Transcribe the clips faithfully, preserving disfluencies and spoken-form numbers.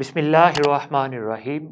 बिस्मिल्लाहिर्रहमानिर्रहीम।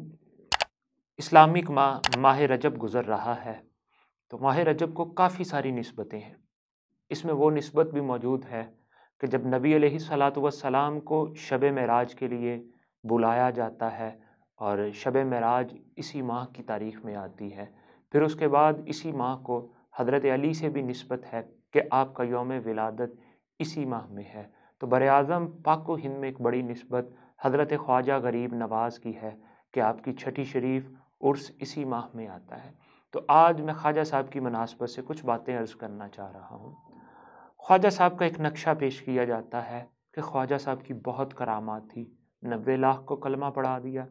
इस्लामिक माह माह रजब गुज़र रहा है, तो माह रजब को काफ़ी सारी निस्बतें हैं। इसमें वो निस्बत भी मौजूद है कि जब नबी अलैहिस्सलातु वस्सलाम को शब मेराज के लिए बुलाया जाता है और शब मेराज इसी माह की तारीख़ में आती है। फिर उसके बाद इसी माह को हज़रत अली से भी निस्बत है कि आपका यौम विलादत इसी माह में है। तो बर-ए-आज़म पाक व हिंद में एक बड़ी निस्बत हज़रत ख्वाजा गरीब नवाज़ की है कि आपकी छठी शरीफ उर्स इसी माह में आता है। तो आज मैं ख्वाजा साहब की मुनासबत से कुछ बातें अर्ज़ करना चाह रहा हूँ। ख्वाजा साहब का एक नक्शा पेश किया जाता है कि ख्वाजा साहब की बहुत करामात थी। नब्बे लाख को कलमा पढ़ा दिया,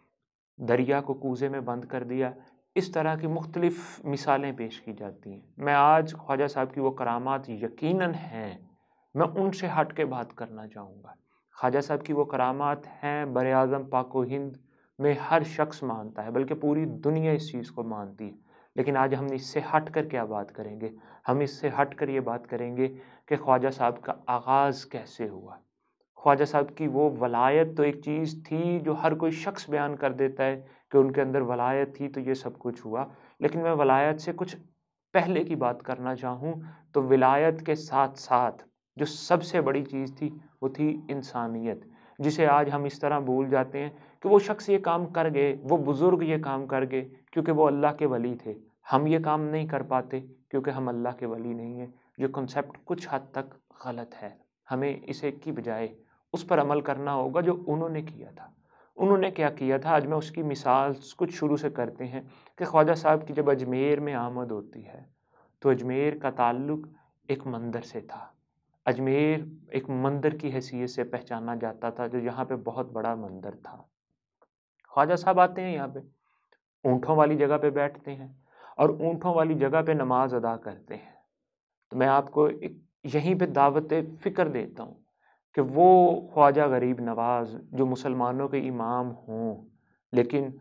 दरिया को कूज़े में बंद कर दिया। इस तरह की मुख्तलिफ़ मिसालें पेश की जाती हैं। मैं आज ख्वाजा साहब की वो करामात यकीनन हैं, मैं उनसे हट के बात करना चाहूँगा। ख्वाजा साहब की वो करामात हैं, बर-ए-आज़म पाक व हिंद में हर शख्स मानता है, बल्कि पूरी दुनिया इस चीज़ को मानती है। लेकिन आज हम इससे हट कर क्या बात करेंगे? हम इससे हट कर ये बात करेंगे कि ख्वाजा साहब का आगाज़ कैसे हुआ। ख्वाजा साहब की वो वलायत तो एक चीज़ थी जो हर कोई शख्स बयान कर देता है कि उनके अंदर वलायत थी तो ये सब कुछ हुआ। लेकिन मैं वलायत से कुछ पहले की बात करना चाहूँ तो विलायत के साथ साथ जो सबसे बड़ी चीज़ थी वो थी इंसानियत, जिसे आज हम इस तरह भूल जाते हैं कि वो शख्स ये काम कर गए, वो बुज़ुर्ग ये काम कर गए क्योंकि वो अल्लाह के वली थे। हम ये काम नहीं कर पाते क्योंकि हम अल्लाह के वली नहीं हैं। ये कॉन्सेप्ट कुछ हद तक गलत है। हमें इसे की बजाय उस पर अमल करना होगा जो उन्होंने किया था। उन्होंने क्या किया था, आज मैं उसकी मिसाल कुछ शुरू से करते हैं कि ख्वाजा साहब की जब अजमेर में आमद होती है तो अजमेर का ताल्लुक़ एक मंदिर से था। अजमेर एक मंदिर की हैसियत से पहचाना जाता था, जो यहाँ पे बहुत बड़ा मंदिर था। ख्वाजा साहब आते हैं यहाँ पे, ऊँटों वाली जगह पे बैठते हैं और ऊँटों वाली जगह पे नमाज अदा करते हैं। तो मैं आपको एक यहीं पे दावत फ़िक्र देता हूँ कि वो ख्वाजा गरीब नवाज़ जो मुसलमानों के इमाम हों, लेकिन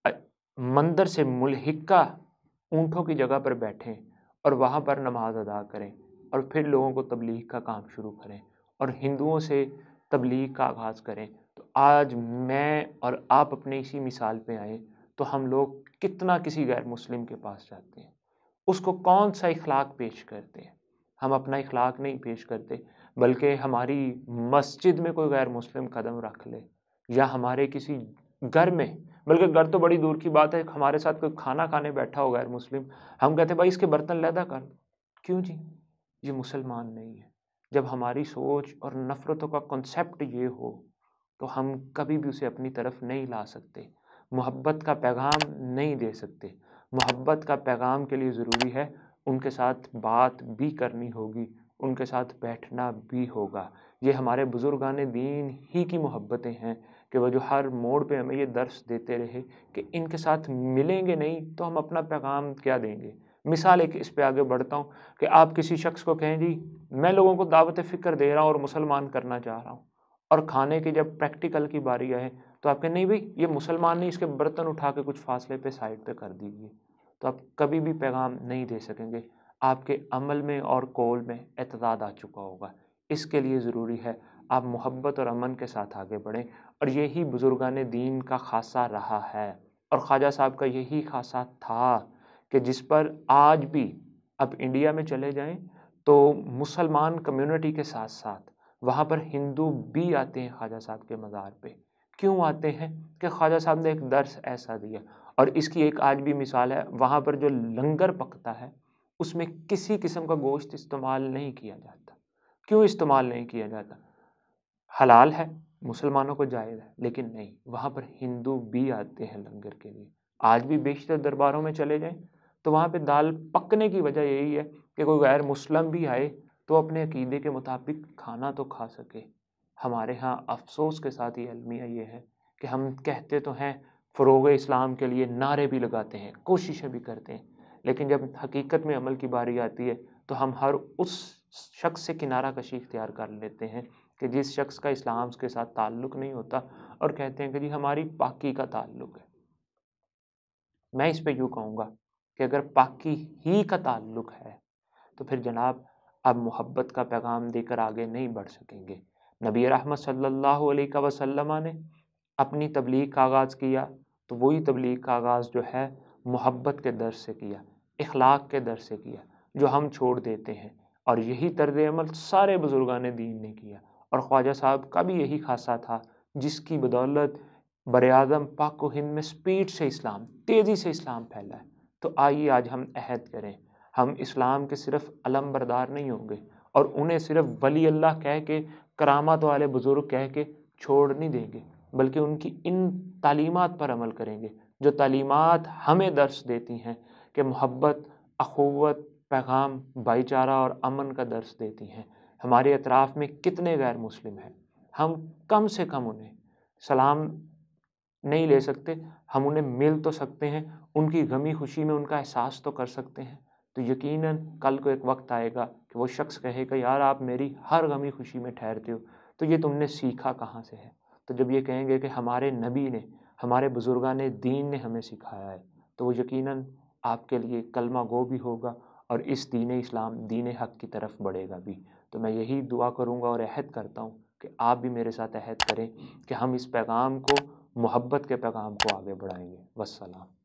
मंदिर से मुल्हिका ऊँटों की जगह पर बैठें और वहाँ पर नमाज अदा करें और फिर लोगों को तबलीग का काम शुरू करें और हिंदुओं से तबलीग का आगाज़ करें। तो आज मैं और आप अपने इसी मिसाल पे आए तो हम लोग कितना किसी गैर मुस्लिम के पास जाते हैं, उसको कौन सा इखलाक पेश करते हैं। हम अपना इखलाक नहीं पेश करते, बल्कि हमारी मस्जिद में कोई गैर मुस्लिम कदम रख ले या हमारे किसी घर में, बल्कि घर तो बड़ी दूर की बात है, हमारे साथ कोई खाना खाने बैठा हो गैर मुस्लिम, हम कहते हैं भाई इसके बर्तन लैदा कर। क्यों जी? ये मुसलमान नहीं है। जब हमारी सोच और नफ़रतों का कॉन्सेप्ट ये हो तो हम कभी भी उसे अपनी तरफ नहीं ला सकते, मोहब्बत का पैगाम नहीं दे सकते। मोहब्बत का पैगाम के लिए ज़रूरी है उनके साथ बात भी करनी होगी, उनके साथ बैठना भी होगा। ये हमारे बुज़ुर्गान दीन ही की मोहब्बतें हैं कि वो जो हर मोड़ पे हमें ये दर्स देते रहे कि इनके साथ मिलेंगे नहीं तो हम अपना पैगाम क्या देंगे। मिसाल एक इस पे आगे बढ़ता हूँ कि आप किसी शख्स को कहें जी मैं लोगों को दावत फ़िक्र दे रहा हूँ और मुसलमान करना चाह रहा हूँ, और खाने की जब प्रैक्टिकल की बारी आए तो आप कहें नहीं भाई ये मुसलमान नहीं, इसके बर्तन उठा के कुछ फासले पे साइड पे कर दीजिए, तो आप कभी भी पैगाम नहीं दे सकेंगे। आपके अमल में और कौल में एतदाद आ चुका होगा। इसके लिए ज़रूरी है आप मोहब्बत और अमन के साथ आगे बढ़ें, और यही बुज़ुर्गान दीन का ख़ासा रहा है और ख्वाजा साहब का यही ख़ासा था कि जिस पर आज भी अब इंडिया में चले जाएं तो मुसलमान कम्युनिटी के साथ साथ वहाँ पर हिंदू भी आते हैं ख्वाजा साहब के मज़ार पे। क्यों आते हैं? कि ख्वाजा साहब ने एक दर्स ऐसा दिया। और इसकी एक आज भी मिसाल है, वहाँ पर जो लंगर पकता है उसमें किसी किस्म का गोश्त इस्तेमाल नहीं किया जाता। क्यों इस्तेमाल नहीं किया जाता? हलाल है, मुसलमानों को जायज़ है, लेकिन नहीं, वहाँ पर हिंदू भी आते हैं लंगर के लिए। आज भी बेशतर दरबारों में चले जाएं तो वहाँ पे दाल पकने की वजह यही है कि कोई गैर मुस्लिम भी आए तो अपने अकीदे के मुताबिक खाना तो खा सके। हमारे यहाँ अफसोस के साथ ये अलमिया ये है कि हम कहते तो हैं फ़रोग़ इस्लाम के लिए नारे भी लगाते हैं, कोशिशें भी करते हैं, लेकिन जब हकीकत में अमल की बारी आती है तो हम हर उस शख्स से किनारा कशी इख्तियार कर लेते हैं कि जिस शख्स का इस्लाम के साथ ताल्लुक़ नहीं होता, और कहते हैं कि जी हमारी पाकी का ताल्लुक़ है। मैं इस पे यूँ कहूँगा कि अगर पाकी ही का ताल्लुक़ है तो फिर जनाब आप मोहब्बत का पैगाम देकर आगे नहीं बढ़ सकेंगे। नबी रहमत सल्लल्लाहु अलैहि वसल्लम ने अपनी तबलीग का आगाज़ किया तो वही तबलीग का आगाज़ जो है मोहब्बत के दर्स से किया, इखलाक के दर्स से किया, जो हम छोड़ देते हैं। और यही तर्ज़ अमल सारे बुज़ुर्गान दीन ने किया, और ख्वाजा साहब का भी यही खासा था, जिसकी बदौलत बर-ए-आज़म पाक व हिंद में स्पीड से इस्लाम, तेज़ी से इस्लाम फैला है। तो आइए आज हम अहद करें, हम इस्लाम के सिर्फ़ अलम बरदार नहीं होंगे और उन्हें सिर्फ़ वली अल्लाह कह के, करामात वाले बुज़ुर्ग कह के छोड़ नहीं देंगे, बल्कि उनकी इन तालीमात पर अमल करेंगे, जो तालीमात हमें दर्स देती हैं कि मोहब्बत, अख़ुव्वत, पैगाम, भाईचारा और अमन का दर्स देती हैं। हमारे अतराफ़ में कितने गैर मुस्लिम हैं, हम कम से कम उन्हें सलाम नहीं ले सकते, हम उन्हें मिल तो सकते हैं, उनकी गमी खुशी में उनका एहसास तो कर सकते हैं। तो यकीनन कल को एक वक्त आएगा कि वो शख्स कहेगा, यार आप मेरी हर गमी खुशी में ठहरते हो, तो ये तुमने सीखा कहाँ से है? तो जब ये कहेंगे कि हमारे नबी ने, हमारे बुज़ुर्गान दीन ने हमें सिखाया है, तो वो यकीनन आपके लिए कलमा गो भी होगा और इस दीन इस्लाम, दीन हक़ की तरफ बढ़ेगा भी। तो मैं यही दुआ करूँगा और अहद करता हूँ कि आप भी मेरे साथ अहद करें कि हम इस पैगाम को, मोहब्बत के पैगाम को आगे बढ़ाएंगे। वस्सलाम।